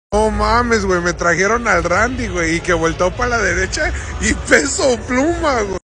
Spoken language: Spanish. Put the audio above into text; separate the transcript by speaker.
Speaker 1: No mames, güey, me trajeron al Randy, güey, y que volteó para la derecha y Peso Pluma, güey.